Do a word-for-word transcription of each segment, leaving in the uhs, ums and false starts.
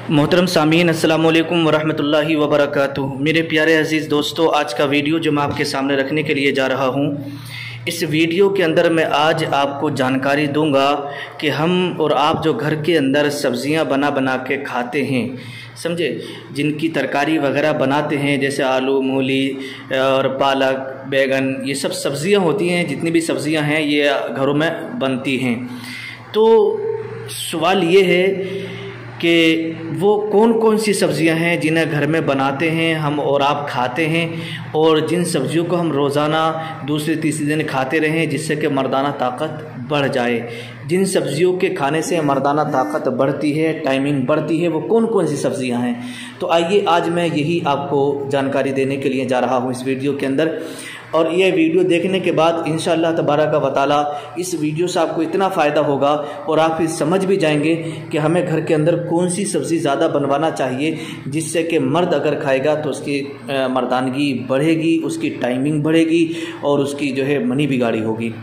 मोहतरम सामीन अस्सलाम वालेकुम वरहमतुल्लाहि वबरकातुहू। मेरे प्यारे अज़ीज़ दोस्तों, आज का वीडियो जो मैं आपके सामने रखने के लिए जा रहा हूँ, इस वीडियो के अंदर मैं आज आपको जानकारी दूंगा कि हम और आप जो घर के अंदर सब्ज़ियाँ बना बना के खाते हैं, समझे, जिनकी तरकारी वगैरह बनाते हैं, जैसे आलू, मूली और पालक, बैगन, ये सब सब्ज़ियाँ होती हैं। जितनी भी सब्ज़ियाँ हैं ये घरों में बनती हैं। तो सवाल ये है कि वो कौन कौन सी सब्ज़ियां हैं जिन्हें घर में बनाते हैं हम और आप खाते हैं, और जिन सब्ज़ियों को हम रोज़ाना दूसरे तीसरे दिन खाते रहें जिससे कि मर्दाना ताकत बढ़ जाए। जिन सब्ज़ियों के खाने से मर्दाना ताकत बढ़ती है, टाइमिंग बढ़ती है, वो कौन कौन सी सब्ज़ियां हैं। तो आइए आज मैं यही आपको जानकारी देने के लिए जा रहा हूँ इस वीडियो के अंदर। और ये वीडियो देखने के बाद इंशाअल्लाह तबारक व तआला इस वीडियो से आपको इतना फ़ायदा होगा और आप फिर समझ भी जाएंगे कि हमें घर के अंदर कौन सी सब्ज़ी ज़्यादा बनवाना चाहिए, जिससे कि मर्द अगर खाएगा तो उसकी मर्दानगी बढ़ेगी, उसकी टाइमिंग बढ़ेगी और उसकी जो है मनी भी गाड़ी होगी।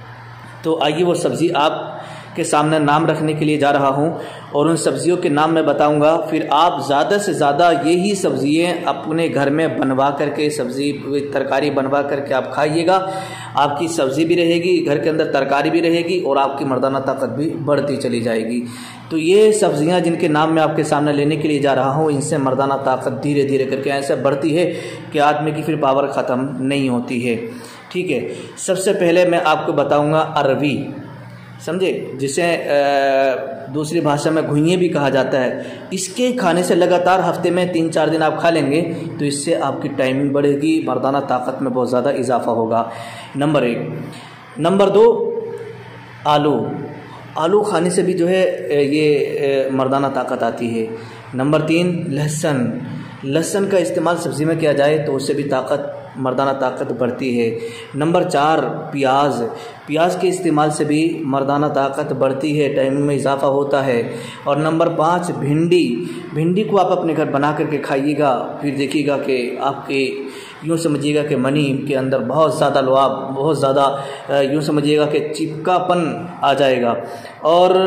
तो आइए वो सब्ज़ी आप के सामने नाम रखने के लिए जा रहा हूं और उन सब्ज़ियों के नाम मैं बताऊंगा। फिर आप ज़्यादा से ज़्यादा यही सब्ज़ियाँ अपने घर में बनवा करके, सब्ज़ी तरकारी बनवा करके आप खाइएगा। आपकी सब्ज़ी भी रहेगी, घर के अंदर तरकारी भी रहेगी और आपकी मर्दाना ताकत भी बढ़ती चली जाएगी। तो ये सब्ज़ियाँ जिनके नाम मैं आपके सामने लेने के लिए जा रहा हूँ, इनसे मर्दाना ताकत धीरे धीरे करके ऐसे बढ़ती है कि आदमी की फिर पावर ख़त्म नहीं होती है। ठीक है, सबसे पहले मैं आपको बताऊँगा अरवी, समझे, जिसे दूसरी भाषा में घुइयाँ भी कहा जाता है। इसके खाने से लगातार हफ्ते में तीन चार दिन आप खा लेंगे तो इससे आपकी टाइमिंग बढ़ेगी, मर्दाना ताकत में बहुत ज़्यादा इजाफा होगा। नंबर एक। नंबर दो, आलू। आलू खाने से भी जो है ये मर्दाना ताकत आती है। नंबर तीन, लहसुन। लहसुन का इस्तेमाल सब्ज़ी में किया जाए तो उससे भी ताकत, मर्दाना ताकत बढ़ती है। नंबर चार, प्याज। प्याज के इस्तेमाल से भी मर्दाना ताकत बढ़ती है, टाइमिंग में इजाफा होता है। और नंबर पाँच, भिंडी। भिंडी को आप अपने घर बना करके खाइएगा, फिर देखिएगा कि आपके यूँ समझिएगा कि मनी के अंदर बहुत ज़्यादा लुआब, बहुत ज़्यादा यूँ समझिएगा कि चिपकापन आ जाएगा। और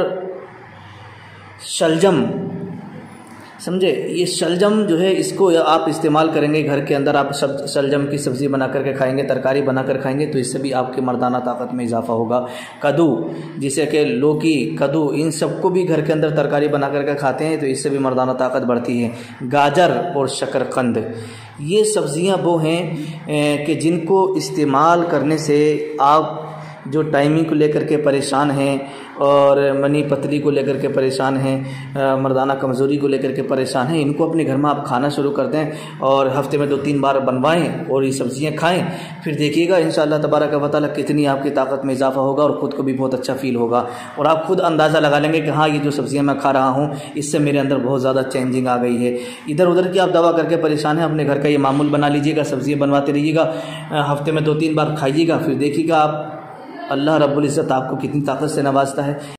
शलजम, समझे, ये शलजम जो है इसको आप इस्तेमाल करेंगे घर के अंदर, आप सब शलजम की सब्ज़ी बना करके खाएंगे, तरकारी बना कर खाएंगे तो इससे भी आपके मर्दाना ताकत में इजाफा होगा। कद्दू, जिसे कि लौकी, कद्दू, इन सबको भी घर के अंदर तरकारी बना करके खाते हैं तो इससे भी मर्दाना ताकत बढ़ती है। गाजर और शकरकंद, ये सब्ज़ियाँ वो हैं कि जिनको इस्तेमाल करने से आप जो टाइमिंग को लेकर के परेशान हैं और मनी पतली को लेकर के परेशान हैं, मर्दाना कमज़ोरी को लेकर के परेशान हैं, इनको अपने घर में आप खाना शुरू कर दें और हफ्ते में दो तीन बार बनवाएं और ये सब्ज़ियां खाएं। फिर देखिएगा इंशाअल्लाह तबारक व तआला कितनी आपकी ताकत में इजाफा होगा और ख़ुद को भी बहुत अच्छा फील होगा और आप खुद अंदाज़ा लगा लेंगे कि हाँ, ये जो सब्ज़ियाँ मैं खा रहा हूँ इससे मेरे अंदर बहुत ज़्यादा चेंजिंग आ गई है। इधर उधर की आप दवा करके परेशान हैं, अपने घर का ये मामूल बना लीजिएगा, सब्ज़ियाँ बनवाते रहिएगा, हफ्ते में दो तीन बार खाइएगा, फिर देखिएगा आप अल्लाह रब्बुल इज़्ज़त आपको कितनी ताकत से नवाजता है।